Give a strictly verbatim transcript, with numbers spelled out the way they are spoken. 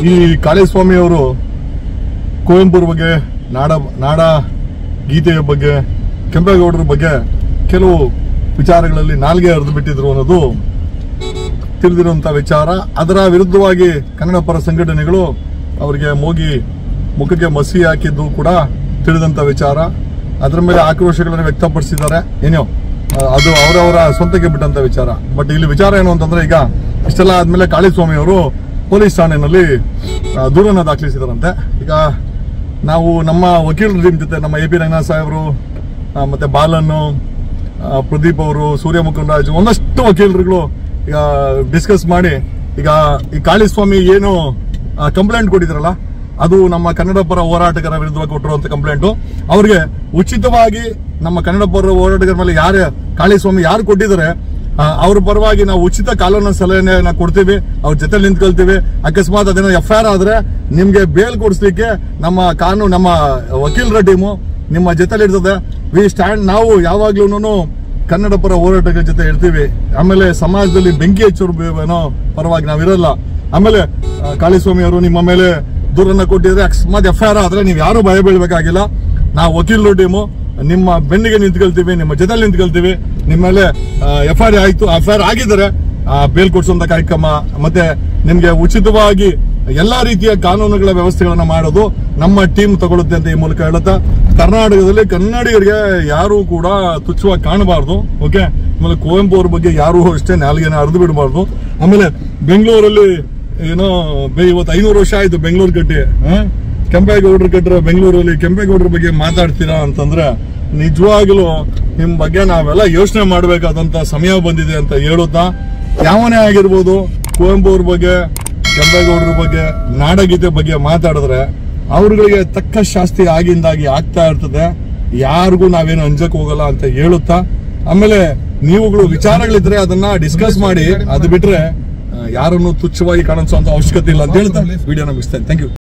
ಈ ಕಾಳಿಸ್ವಾಮಿ ಅವರು ಕುವೆಂಪುರ ಬಗ್ಗೆ, ನಾಡ ನಾಡ ಗೀತೆಯ ಬಗ್ಗೆ, ಕೆಂಪೇಗೌಡರ ಬಗ್ಗೆ ಕೆಲವು ವಿಚಾರಗಳಲ್ಲಿ ನಾಲ್ಗೆ ಹರಿದು ಬಿಟ್ಟಿದ್ರು ಅನ್ನೋದು ತಿಳಿದಿರುವಂತಹ ವಿಚಾರ. ಅದರ ವಿರುದ್ಧವಾಗಿ ಕನ್ನಡ ಪರ ಸಂಘಟನೆಗಳು ಅವರಿಗೆ ಮೋಗಿ ಮುಖಕ್ಕೆ ಮಸಿ ಹಾಕಿದ್ದು ಕೂಡ ತಿಳಿದಂತ ವಿಚಾರ. ಅದರ ಮೇಲೆ ಆಕ್ರೋಶಗಳನ್ನು ವ್ಯಕ್ತಪಡಿಸಿದ್ದಾರೆ. ಏನೋ ಅದು ಅವರವರ ಸ್ವಂತಕ್ಕೆ ಬಿಟ್ಟಂತ ವಿಚಾರ. ಬಟ್ ಇಲ್ಲಿ ವಿಚಾರ ಏನು ಅಂತಂದ್ರೆ, ಈಗ ಇಷ್ಟೆಲ್ಲ ಆದ್ಮೇಲೆ ಕಾಳಿಸ್ವಾಮಿ ಅವರು ಪೊಲೀಸ್ ಠಾಣೆಯಲ್ಲಿ ದೂರನ್ನ ದಾಖಲಿಸಿದಾರಂತೆ. ಈಗ ನಾವು ನಮ್ಮ ವಕೀಲರ ಟೀಮ್ ಜೊತೆ ನಮ್ಮ ಎ ಪಿ ರಂಗನಾಥ್ ಸಾಹೇಬರು, ಮತ್ತೆ ಬಾಲನ್ನು, ಪ್ರದೀಪ್ ಅವರು, ಸೂರ್ಯ ಮುಖಂಡರಾಜ್, ಒಂದಷ್ಟು ವಕೀಲರುಗಳು ಈಗ ಡಿಸ್ಕಸ್ ಮಾಡಿ, ಈಗ ಈ ಕಾಳಿಸ್ವಾಮಿ ಏನು ಕಂಪ್ಲೇಂಟ್ ಕೊಟ್ಟಿದ್ರಲ್ಲ, ಅದು ನಮ್ಮ ಕನ್ನಡ ಪರ ಹೋರಾಟಗಾರ ವಿರುದ್ಧ ಕೊಟ್ಟಿರುವಂತ ಕಂಪ್ಲೇಂಟ್. ಅವ್ರಿಗೆ ಉಚಿತವಾಗಿ ನಮ್ಮ ಕನ್ನಡ ಪರ ಹೋರಾಟಗಾರ ಮೇಲೆ ಯಾರು ಕಾಳಿಸ್ವಾಮಿ ಯಾರು ಕೊಟ್ಟಿದ್ದಾರೆ ಅವ್ರ ಪರವಾಗಿ ನಾವು ಉಚಿತ ಕಾನೂನು ಸಲಹೆನ ಕೊಡ್ತೀವಿ, ಅವ್ರ ಜೊತೆ ನಿಂತ್ಕೊಳ್ತೀವಿ. ಅಕಸ್ಮಾತ್ ಅದೇನೋ ಎಫ್ ಐ ಆರ್ ಆದ್ರೆ ನಿಮ್ಗೆ ಬೇಲ್ ಕೊಡಿಸ್ಲಿಕ್ಕೆ ನಮ್ಮ ಕಾನೂನು ನಮ್ಮ ವಕೀಲರ ಟೀಮು ನಿಮ್ಮ ಜೊತೆಲಿ ಇರ್ತದೆ. ವಿ ಸ್ಟ್ಯಾಂಡ್ ನಾವು ಯಾವಾಗ್ಲೂ ಕನ್ನಡ ಪರ ಹೋರಾಟಗಳ ಜೊತೆ ಇರ್ತೀವಿ. ಆಮೇಲೆ ಸಮಾಜದಲ್ಲಿ ಬೆಂಕಿ ಹಚ್ಚೋರು ಏನೋ ಪರವಾಗಿ ನಾವಿರಲ್ಲ. ಆಮೇಲೆ ಕಾಳಿಸ್ವಾಮಿ ಅವರು ನಿಮ್ಮ ಮೇಲೆ ದೂರನ್ನ ಕೊಟ್ಟಿದ್ರೆ ಅಕಸ್ಮಾತ್ ಎಫ್ ಐ ಆರ್ ಆದ್ರೆ ನೀವು ಯಾರು ಭಯ ಬೀಳ್ಬೇಕಾಗಿಲ್ಲ. ನಾವು ವಕೀಲರ ಟೀಮು ನಿಮ್ಮ ಬೆನ್ನಿಗೆ ನಿಂತ್ಕೊಳ್ತೀವಿ, ನಿಮ್ಮ ಜೊತೆಲಿ ನಿಂತ್ಕೊಳ್ತೀವಿ. ನಿಮ್ಮ ಮೇಲೆ ಎಫ್ ಐ ಆರ್ ಆಯ್ತು, ಎಫ್ ಐ ಆರ್ ಆಗಿದ್ದಾರೆ ಬೇಲ್ ಕೊಡಿಸುವಂತ ಕಾರ್ಯಕ್ರಮ, ಮತ್ತೆ ನಿಮ್ಗೆ ಉಚಿತವಾಗಿ ಎಲ್ಲಾ ರೀತಿಯ ಕಾನೂನುಗಳ ವ್ಯವಸ್ಥೆಗಳನ್ನ ಮಾಡೋದು ನಮ್ಮ ಟೀಮ್ ತಗೊಳುತ್ತೆ ಅಂತ ಈ ಮೂಲಕ ಹೇಳುತ್ತಾ, ಕರ್ನಾಟಕದಲ್ಲಿ ಕನ್ನಡಿಗರಿಗೆ ಯಾರು ಕೂಡ ತುಚ್ಛವಾಗಿ ಕಾಣಬಾರ್ದು. ಓಕೆ, ಆಮೇಲೆ ಕುವೆಂಪು ಅವ್ರ ಬಗ್ಗೆ ಯಾರು ಅಷ್ಟೇ ನಾಲ್ಗೆನ ಅರ್ದು ಬಿಡಬಾರ್ದು. ಆಮೇಲೆ ಬೆಂಗಳೂರಲ್ಲಿ ಏನೋ ಇವತ್ತು ಐನೂರು ವರ್ಷ ಆಯ್ತು ಬೆಂಗಳೂರು ಕಟ್ಟಿ, ಕೆಂಪೇಗೌಡರು ಕಟ್ಟಿರೋ ಬೆಂಗಳೂರಲ್ಲಿ ಕೆಂಪೇಗೌಡರ ಬಗ್ಗೆ ಮಾತಾಡ್ತೀರಾ ಅಂತಂದ್ರೆ ನಿಜವಾಗ್ಲೂ ನಿಮ್ ಬಗ್ಗೆ ನಾವೆಲ್ಲ ಯೋಚನೆ ಮಾಡಬೇಕಾದಂತ ಸಮಯ ಬಂದಿದೆ ಅಂತ ಹೇಳುತ್ತಾ, ಯಾವನೇ ಆಗಿರ್ಬೋದು ಕುವೆಂಪು ಅವ್ರ ಬಗ್ಗೆ, ಕೆಂಪೇಗೌಡರ ಬಗ್ಗೆ, ನಾಡಗೀತೆ ಬಗ್ಗೆ ಮಾತಾಡಿದ್ರೆ ಅವ್ರಗಳಿಗೆ ತಕ್ಕ ಶಾಸ್ತಿ ಆಗಿಂದಾಗಿ ಆಗ್ತಾ ಇರ್ತದೆ. ಯಾರಿಗೂ ನಾವೇನು ಅಂಜಕ್ ಹೋಗಲ್ಲ ಅಂತ ಹೇಳುತ್ತಾ, ಆಮೇಲೆ ನೀವುಗಳು ವಿಚಾರಗಳಿದ್ರೆ ಅದನ್ನ ಡಿಸ್ಕಸ್ ಮಾಡಿ, ಅದು ಬಿಟ್ರೆ ಯಾರನ್ನು ತುಚ್ಛವಾಗಿ ಕಾಣಿಸುವಂತ ಅವಶ್ಯಕತೆ ಇಲ್ಲ ಅಂತ ಹೇಳ್ತಾ ವಿಡಿಯೋನ ಮುಗಿಸ್ತೇನೆ. Thank you.